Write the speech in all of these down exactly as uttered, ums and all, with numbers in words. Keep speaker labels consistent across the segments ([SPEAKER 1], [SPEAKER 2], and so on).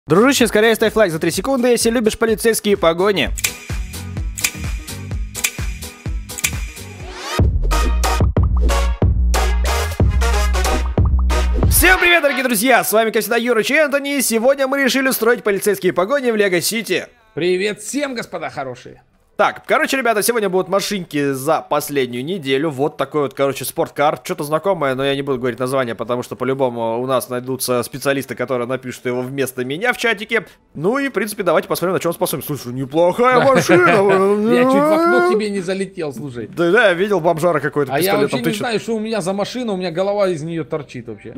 [SPEAKER 1] Дружище, скорее ставь лайк за три секунды, если любишь полицейские погони. Всем привет, дорогие друзья! С вами, как всегда, Юрыч и Энтони. Сегодня мы решили устроить полицейские погони в Лего Сити.
[SPEAKER 2] Привет всем, господа хорошие!
[SPEAKER 1] Так, короче, ребята, сегодня будут машинки за последнюю неделю. Вот такой вот, короче, спорткар. Что-то знакомое, но я не буду говорить название, потому что по-любому у нас найдутся специалисты, которые напишут его вместо меня в чатике. Ну и, в принципе, давайте посмотрим, на чем он способен. Слушай, неплохая машина.
[SPEAKER 2] Я чуть в окно тебе не залетел, слушай.
[SPEAKER 1] Да, да, я видел бомжара какой-то пистолетом.
[SPEAKER 2] А я вообще не знаю, что у меня за машина, у меня голова из нее торчит вообще.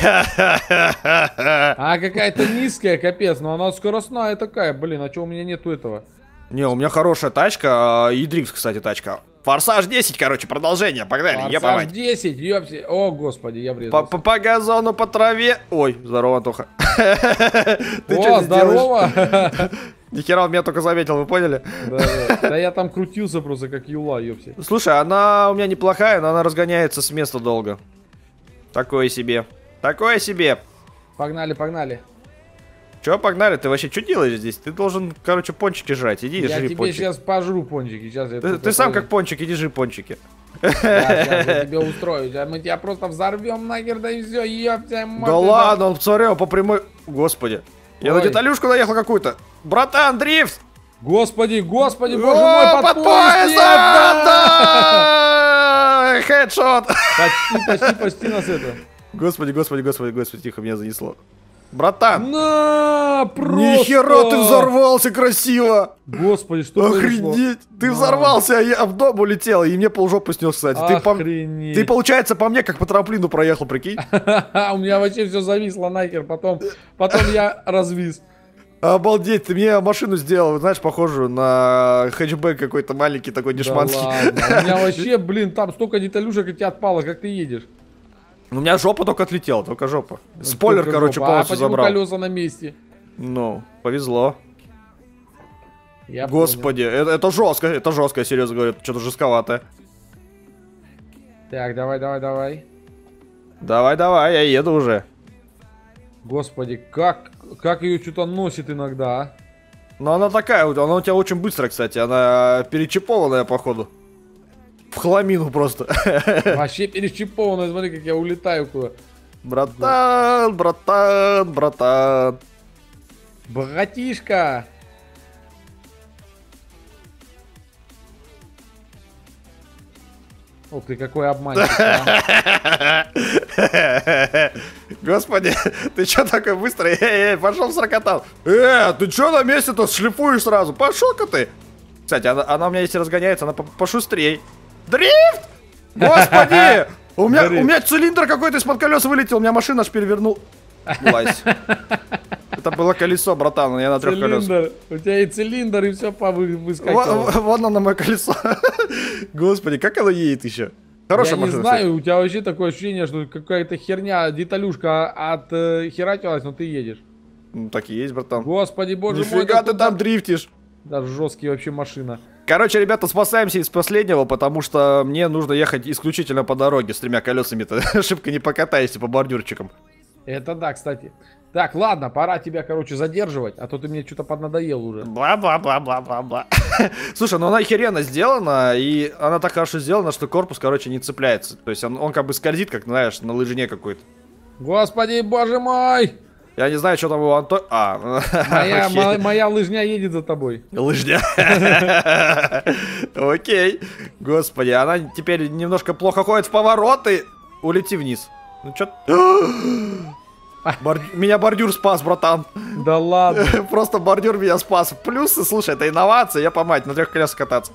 [SPEAKER 2] А какая-то низкая, капец, но она скоростная такая, блин, а что у меня нету этого?
[SPEAKER 1] Не, у меня хорошая тачка, и дрифт, кстати, тачка. Форсаж десять, короче, продолжение, погнали.
[SPEAKER 2] Форсаж десять, ёпси. О, господи, я врезался.
[SPEAKER 1] По, по, по газону, по траве. Ой, здорово, Антоха.
[SPEAKER 2] О, здорово.
[SPEAKER 1] Нихера он меня только заметил, вы поняли?
[SPEAKER 2] Да, да. Да я там крутился просто как юла, ёпси.
[SPEAKER 1] Слушай, она у меня неплохая, но она разгоняется с места долго. Такое себе. Такое себе.
[SPEAKER 2] Погнали, погнали.
[SPEAKER 1] Че, погнали? Ты вообще что делаешь здесь? Ты должен, короче, пончики жрать. Иди и
[SPEAKER 2] я
[SPEAKER 1] жри
[SPEAKER 2] тебе
[SPEAKER 1] пончики.
[SPEAKER 2] сейчас пожру пончики. Сейчас я
[SPEAKER 1] ты ты сам как пончик, иди жри пончики.
[SPEAKER 2] Да, сейчас я тебе устрою. Мы тебя просто взорвем нахер, да и все, ёпта.
[SPEAKER 1] Да ладно, он посмотрел по прямой... Господи. Я
[SPEAKER 2] Ой.
[SPEAKER 1] на деталюшку наехал какую-то. Братан, дрифт!
[SPEAKER 2] Господи, господи, боже
[SPEAKER 1] О,
[SPEAKER 2] мой,
[SPEAKER 1] под
[SPEAKER 2] под
[SPEAKER 1] поясом! Да! Хедшот!
[SPEAKER 2] Почти, почти, почти нас это.
[SPEAKER 1] Господи, господи, господи, господи, тихо, меня занесло. Братан!
[SPEAKER 2] На, просто!
[SPEAKER 1] Нихера ты взорвался красиво!
[SPEAKER 2] Господи, что произошло?
[SPEAKER 1] Охренеть! Ты
[SPEAKER 2] На.
[SPEAKER 1] взорвался, а я в дом улетел, и мне полжопы снес, кстати. Ты, по... ты, получается, по мне как по трамплину проехал, прикинь?
[SPEAKER 2] У меня вообще все зависло нахер, потом, потом я развис.
[SPEAKER 1] Обалдеть, ты мне машину сделал, знаешь, похожую на хэтчбэк какой-то маленький такой дешманский.
[SPEAKER 2] Да ладно. У меня вообще, блин, там столько деталюшек от тебя отпало, как ты едешь.
[SPEAKER 1] У меня жопа только отлетела, только жопа. Спойлер,
[SPEAKER 2] Только
[SPEAKER 1] короче,
[SPEAKER 2] жопа.
[SPEAKER 1] полностью
[SPEAKER 2] а почему
[SPEAKER 1] забрал.
[SPEAKER 2] колеса на месте?
[SPEAKER 1] Ну, повезло.
[SPEAKER 2] Я
[SPEAKER 1] Господи, это, это жестко, это жестко, я серьезно говорю, что-то жестковатое.
[SPEAKER 2] Так, давай, давай, давай.
[SPEAKER 1] Давай, давай, я еду уже.
[SPEAKER 2] Господи, как, как ее что-то носит иногда, а?
[SPEAKER 1] Но она такая, она у тебя очень быстро, кстати, она перечипованная, походу. В хламину просто.
[SPEAKER 2] Вообще перечипованная, смотри, как я улетаю куда.
[SPEAKER 1] Братан, братан, братан.
[SPEAKER 2] Братишка. Ух ты, какой обманщик, а.
[SPEAKER 1] Господи, ты чё такой быстрый? Эй, эй, пошел в сорокотан. Э, ты чё на месте-то шлифуешь сразу? Пошел-ка ты. Кстати, она, она у меня если разгоняется, она пошустрей. Дрифт! Господи! У меня, у меня цилиндр какой-то из-под колес вылетел, у меня машина аж перевернул. Лазь. Это было колесо, братан, я на трех колесах.
[SPEAKER 2] У тебя и цилиндр, и все выскакивало.
[SPEAKER 1] Вон оно, мое колесо. Господи, как оно едет еще? Хорошая
[SPEAKER 2] я
[SPEAKER 1] машина.
[SPEAKER 2] Не знаю, у тебя вообще такое ощущение, что какая-то херня, деталюшка отхерачилась, но ты едешь.
[SPEAKER 1] Ну так и есть, братан.
[SPEAKER 2] Господи, боже мой.
[SPEAKER 1] Нифига ты там дрифтишь.
[SPEAKER 2] Да, жесткий вообще машина.
[SPEAKER 1] Короче, ребята, спасаемся из последнего, потому что мне нужно ехать исключительно по дороге с тремя колесами-то. Шибко не покатаешься по бордюрчикам.
[SPEAKER 2] Это да, кстати. Так, ладно, пора тебя, короче, задерживать, а то ты мне что-то поднадоел уже.
[SPEAKER 1] Бла-бла-бла-бла-бла-бла. Слушай, ну она охеренно сделана, и она так хорошо сделана, что корпус, короче, не цепляется. То есть он, он как бы скользит, как, знаешь, на лыжне какой-то.
[SPEAKER 2] Господи, боже мой!
[SPEAKER 1] Я не знаю, что там у Антона... А,
[SPEAKER 2] моя, мо моя лыжня едет за тобой.
[SPEAKER 1] Лыжня. Окей. Господи, она теперь немножко плохо ходит в повороты. Улети вниз. Ну чё? Борд... Меня бордюр спас, братан.
[SPEAKER 2] Да ладно.
[SPEAKER 1] Просто бордюр меня спас. Плюсы, слушай, это инновация, я по мать, на трех колесах кататься.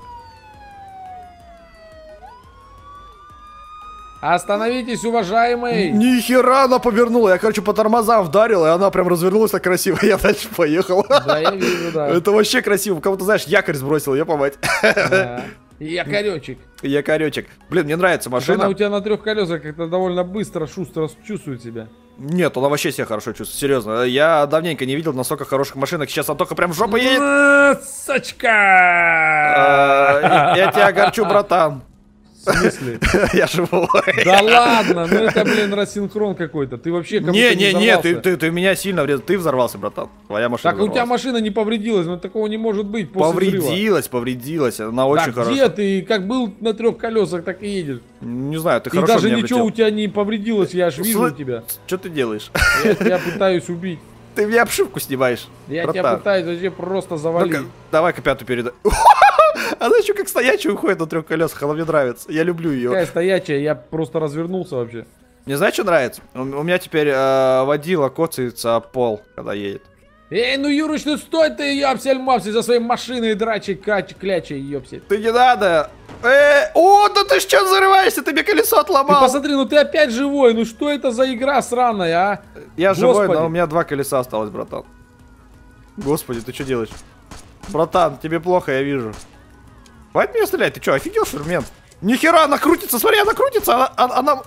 [SPEAKER 2] Остановитесь, уважаемый!
[SPEAKER 1] Нихера она повернула. Я, короче, по тормозам вдарил, и она прям развернулась так красиво. Я дальше поехал.
[SPEAKER 2] Да, я вижу, да.
[SPEAKER 1] Это вообще красиво. Кого-то, знаешь, якорь сбросил, я по мать.
[SPEAKER 2] Да. Якоречек.
[SPEAKER 1] Якоречек. Блин, мне нравится машина.
[SPEAKER 2] Она у тебя на трех колесах как-то довольно быстро, шустро чувствует себя.
[SPEAKER 1] Нет, она вообще себя хорошо чувствует, серьезно. Я давненько не видел настолько хороших машинок. Сейчас она только прям в жопу едет.
[SPEAKER 2] Сачка!
[SPEAKER 1] Я тебя огорчу, братан.
[SPEAKER 2] В смысле?
[SPEAKER 1] Я живой.
[SPEAKER 2] Да ладно, ну это, блин, рассинхрон какой-то. Ты вообще как будто
[SPEAKER 1] Не, не, не,
[SPEAKER 2] взорвался.
[SPEAKER 1] ты, ты, ты меня сильно врезал. Ты взорвался, братан. Твоя машина
[SPEAKER 2] Так у тебя
[SPEAKER 1] взорвалась.
[SPEAKER 2] машина не повредилась, но такого не может быть после взрыва.
[SPEAKER 1] Повредилась, повредилась. Она очень
[SPEAKER 2] Да
[SPEAKER 1] хорошая.
[SPEAKER 2] где ты? Как был на трех колесах, так и едешь.
[SPEAKER 1] Не знаю, ты
[SPEAKER 2] И
[SPEAKER 1] хорошо
[SPEAKER 2] даже
[SPEAKER 1] меня
[SPEAKER 2] ничего у
[SPEAKER 1] влетел.
[SPEAKER 2] тебя не повредилось, я аж вижу
[SPEAKER 1] Сл-
[SPEAKER 2] тебя.
[SPEAKER 1] Что ты делаешь?
[SPEAKER 2] Я тебя пытаюсь убить.
[SPEAKER 1] Ты мне обшивку снимаешь.
[SPEAKER 2] Я
[SPEAKER 1] братан.
[SPEAKER 2] тебя пытаюсь вообще просто завалить.
[SPEAKER 1] Ну-ка, давай-ка пятую передай. Она еще как стоячая уходит на трех колесах, она мне нравится. Я люблю ее.
[SPEAKER 2] Какая стоячая, я просто развернулся вообще.
[SPEAKER 1] Не знаешь, что нравится? У, у меня теперь э, водила коцается об пол, когда едет.
[SPEAKER 2] Эй, ну Юрыч, ну стой ты, ёпсель-мопсель, за своей машиной драчей, кач, клячей, ёпсель.
[SPEAKER 1] Ты не надо. Э, о, да ты что взрываешься? Ты мне колесо
[SPEAKER 2] Ты
[SPEAKER 1] отломал.
[SPEAKER 2] посмотри, ну ты опять живой, ну что это за игра сраная, а?
[SPEAKER 1] Я живой,
[SPEAKER 2] Господи.
[SPEAKER 1] но у меня два колеса осталось, братан. Господи, ты что делаешь? Братан, тебе плохо, я вижу. Хватит меня стрелять, ты что, офигел, шурмент? Нихера, она крутится, смотри, она крутится, она... она, она...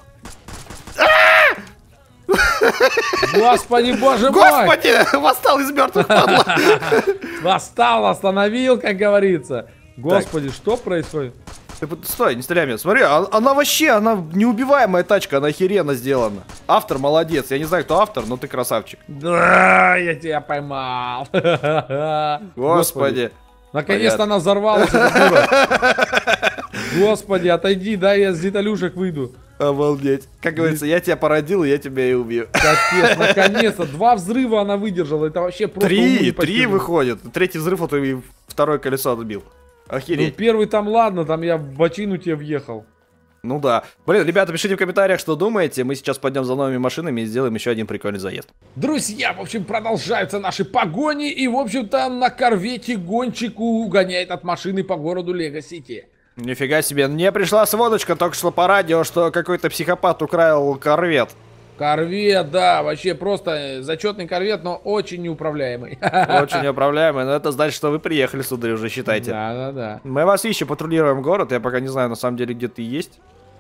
[SPEAKER 2] Господи, боже мой!
[SPEAKER 1] Господи, восстал из мертвых, падла.
[SPEAKER 2] Восстал, остановил, как говорится. Господи, что происходит?
[SPEAKER 1] Ты под- стой, не стреляй меня. Смотри, а- она вообще, она неубиваемая тачка, она охеренно сделана. Автор молодец. Я не знаю, кто автор, но ты красавчик.
[SPEAKER 2] Да, я тебя поймал.
[SPEAKER 1] Господи.
[SPEAKER 2] Наконец-то она взорвалась, эта дура. Господи, отойди, дай я с деталюшек выйду.
[SPEAKER 1] Обалдеть. Как говорится, я тебя породил, и я тебя и убью.
[SPEAKER 2] Капец, наконец-то. Два взрыва она выдержала. Это вообще просто уму
[SPEAKER 1] Три, три
[SPEAKER 2] непостижимо.
[SPEAKER 1] выходит. Третий взрыв, вот и второе колесо отбил.
[SPEAKER 2] Ну,
[SPEAKER 1] Охереть.
[SPEAKER 2] первый там ладно, там я в бочину тебе въехал.
[SPEAKER 1] Ну да. Блин, ребята, пишите в комментариях, что думаете. Мы сейчас пойдем за новыми машинами и сделаем еще один прикольный заезд.
[SPEAKER 2] Друзья, в общем, продолжаются наши погони. И, в общем-то, на корвете гонщик угоняет от машины по городу Лего-Сити.
[SPEAKER 1] Нифига себе. Мне пришла сводочка только что по радио, что какой-то психопат украл корвет.
[SPEAKER 2] Корвет, да, вообще просто зачетный корвет, но очень неуправляемый.
[SPEAKER 1] Очень неуправляемый, но это значит, что вы приехали, сударь, уже считайте.
[SPEAKER 2] Да, да, да.
[SPEAKER 1] Мы вас ищем, патрулируем город. Я пока не знаю, на самом деле, где ты есть.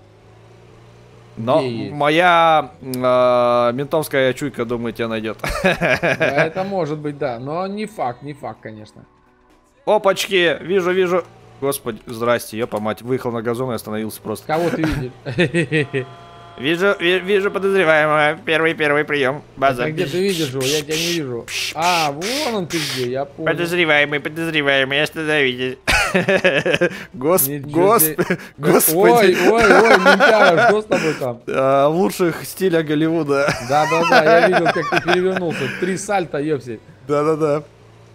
[SPEAKER 1] Но
[SPEAKER 2] Где есть?
[SPEAKER 1] моя э, ментовская чуйка, думаю, тебя найдет.
[SPEAKER 2] Да, это может быть, да, но не факт, не факт, конечно.
[SPEAKER 1] Опачки, вижу, вижу. Господи, здрасте, ёпа мать. Выехал на газон и остановился просто.
[SPEAKER 2] Кого ты видишь?
[SPEAKER 1] Вижу, ви- вижу подозреваемого. Первый, первый прием. База.
[SPEAKER 2] А где ты видишь его? Я тебя не вижу. А, вон он ты где, я понял.
[SPEAKER 1] Подозреваемый, подозреваемый, остановитесь. Гос...
[SPEAKER 2] Ничего
[SPEAKER 1] Гос...
[SPEAKER 2] себе. Ой,
[SPEAKER 1] Господи.
[SPEAKER 2] ой, ой, ментяра, что с тобой там?
[SPEAKER 1] А, в лучших стилях Голливуда.
[SPEAKER 2] Да, да, да, я видел, как ты перевернулся. Три сальта, ёпсель.
[SPEAKER 1] Да-да-да.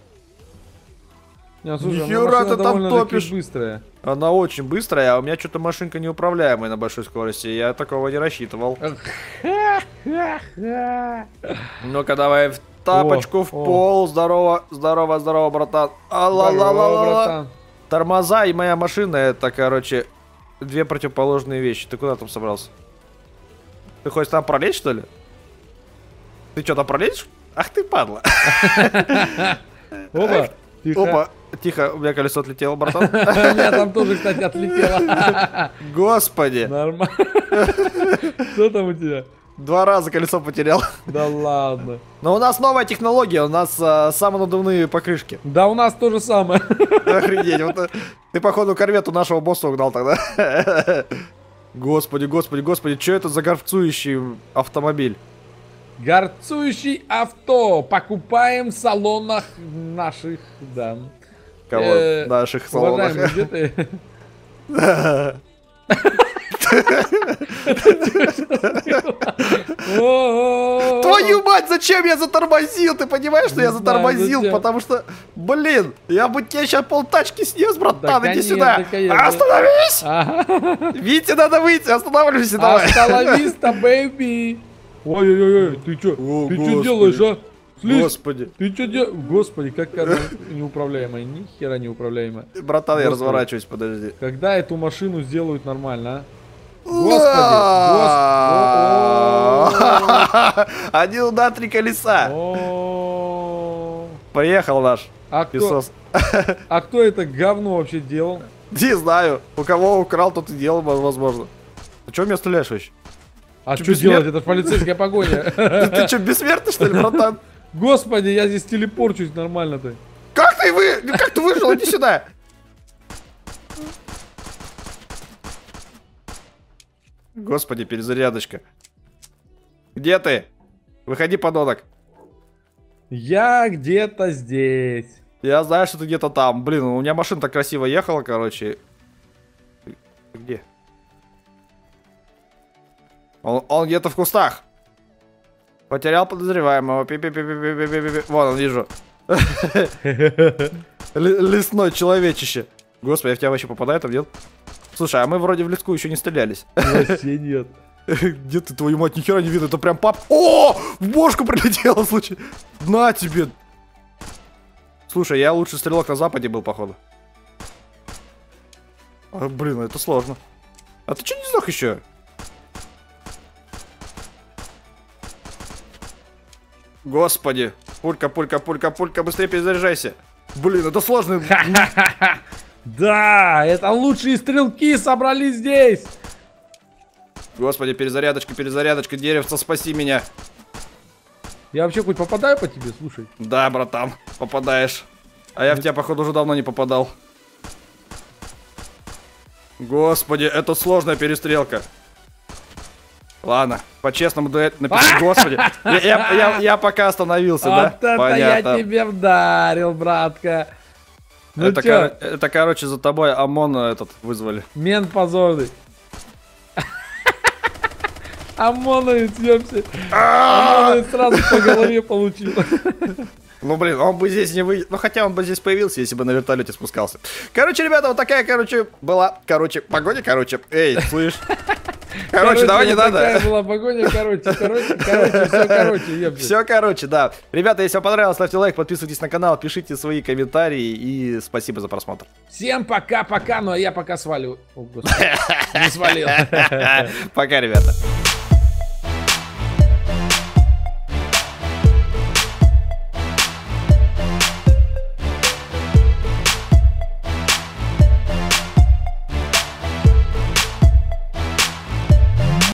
[SPEAKER 2] Не, слушай, у меня
[SPEAKER 1] Нихера
[SPEAKER 2] машина
[SPEAKER 1] ты там
[SPEAKER 2] довольно-таки
[SPEAKER 1] топишь.
[SPEAKER 2] быстрая.
[SPEAKER 1] Она очень быстрая, а у меня что-то машинка неуправляемая на большой скорости. Я такого не рассчитывал. Ну-ка, давай в тапочку,
[SPEAKER 2] О,
[SPEAKER 1] в
[SPEAKER 2] о.
[SPEAKER 1] пол. Здорово, здорово, здорово, братан. А-ла-ла-ла-ла-ла.
[SPEAKER 2] Здорово, братан.
[SPEAKER 1] Тормоза и моя машина, это, короче, две противоположные вещи. Ты куда там собрался? Ты хочешь там пролезть, что ли? Ты что, там пролезешь? Ах ты, падла.
[SPEAKER 2] Опа, тихо.
[SPEAKER 1] Опа, тихо, у меня колесо отлетело, братан.
[SPEAKER 2] У меня там тоже, кстати, отлетело.
[SPEAKER 1] Господи,
[SPEAKER 2] Нормально. Что там у тебя?
[SPEAKER 1] два раза колесо потерял.
[SPEAKER 2] Да ладно.
[SPEAKER 1] Но у нас новая технология, у нас а, самонадувные покрышки.
[SPEAKER 2] Да у нас то же самое.
[SPEAKER 1] Охренеть, вот, э, ты, походу, корвет у нашего босса угнал тогда. Господи, господи, господи, что это за горцующий автомобиль?
[SPEAKER 2] Горцующий авто. Покупаем в салонах наших, да.
[SPEAKER 1] Кого?
[SPEAKER 2] Э,
[SPEAKER 1] В наших салонах.
[SPEAKER 2] Уважаемый, где ты? О-о-о.
[SPEAKER 1] Твою мать, зачем я затормозил? Ты понимаешь, что
[SPEAKER 2] Не
[SPEAKER 1] я
[SPEAKER 2] знаю,
[SPEAKER 1] затормозил?
[SPEAKER 2] зачем.
[SPEAKER 1] Потому что, блин, я бы тебе сейчас полтачки снес, братан,
[SPEAKER 2] Да,
[SPEAKER 1] иди
[SPEAKER 2] конечно,
[SPEAKER 1] сюда.
[SPEAKER 2] конечно.
[SPEAKER 1] Остановись!
[SPEAKER 2] Ага.
[SPEAKER 1] Вите, надо выйти, останавливайся давай.
[SPEAKER 2] Остановись-то, бэйби. Ой-ой-ой, ты чё?
[SPEAKER 1] О,
[SPEAKER 2] Ты чё
[SPEAKER 1] Господи.
[SPEAKER 2] делаешь, а? Слизь,
[SPEAKER 1] Господи.
[SPEAKER 2] ты чё делаешь? Господи, как она неуправляемая, ни хера неуправляемая.
[SPEAKER 1] Братан, я
[SPEAKER 2] Господи.
[SPEAKER 1] разворачиваюсь, подожди.
[SPEAKER 2] Когда эту машину сделают нормально, а?
[SPEAKER 1] Господи, один удар, три колеса.
[SPEAKER 2] О.
[SPEAKER 1] Приехал наш
[SPEAKER 2] А кто,
[SPEAKER 1] песос.
[SPEAKER 2] а кто это говно вообще делал?
[SPEAKER 1] Не знаю, у кого украл, тот и делал, возможно. Ты чё меня стреляешь вообще?
[SPEAKER 2] А
[SPEAKER 1] Чё,
[SPEAKER 2] что
[SPEAKER 1] бессмер-
[SPEAKER 2] делать? Это ж полицейская погоня.
[SPEAKER 1] Ты чё, бессмертный, что ли, братан?
[SPEAKER 2] Господи, я здесь телепорчусь нормально-то.
[SPEAKER 1] Как ты вы... Как ты вышел? Иди сюда. Господи, перезарядочка. Где ты? Выходи, подонок.
[SPEAKER 2] Я где-то здесь.
[SPEAKER 1] Я знаю, что ты где-то там. Блин, у меня машина так красиво ехала, короче. Где? Он, он где-то в кустах. Потерял подозреваемого. Пи-пи-пи-пи-пи-пи-пи-пи. Вон он, вижу. Лесной человечище. Господи, я в тебя вообще попадаю там, нет? Слушай, а мы вроде в леску еще не стрелялись.
[SPEAKER 2] Вообще нет.
[SPEAKER 1] Где ты, твою мать, нихера не видно, это прям пап... О, в бошку прилетело, слушай. На тебе. Слушай, я лучший стрелок на западе был, походу. А, блин, это сложно. А ты что не сдох еще? Господи. Пулька, пулька, пулька, пулька, быстрее перезаряжайся. Блин, это сложно.
[SPEAKER 2] Да, это лучшие стрелки собрались здесь.
[SPEAKER 1] Господи, перезарядочка, перезарядочка, деревца, спаси меня.
[SPEAKER 2] Я вообще хоть попадаю по тебе, слушай?
[SPEAKER 1] Да, братан, попадаешь. А я в тебя, походу, уже давно не попадал. Господи, это сложная перестрелка. Ладно, по-честному напиши, господи. Я, я, я, я пока остановился,
[SPEAKER 2] вот
[SPEAKER 1] да?
[SPEAKER 2] Это
[SPEAKER 1] Понятно.
[SPEAKER 2] Я тебе вдарил, братка. Ну
[SPEAKER 1] это,
[SPEAKER 2] чё?
[SPEAKER 1] кор... это, короче, за тобой ОМОН этот вызвали.
[SPEAKER 2] Мент позорный. ОМОНовец, ёпси. ОМОНовец сразу по голове получил.
[SPEAKER 1] Ну, блин, он бы здесь не вы... Ну, хотя он бы здесь появился, если бы на вертолете спускался. Короче, ребята, вот такая, короче, была, короче, погоня, короче. Эй, слышь? Короче, короче, давай не надо.
[SPEAKER 2] Такая была погоня, короче, короче, короче, все, короче, ёпси.
[SPEAKER 1] Все, короче, да. Ребята, если вам понравилось, ставьте лайк, подписывайтесь на канал, пишите свои комментарии и спасибо за просмотр.
[SPEAKER 2] Всем пока-пока, ну а я пока свалю. О, господи, не свалил.
[SPEAKER 1] Пока, ребята.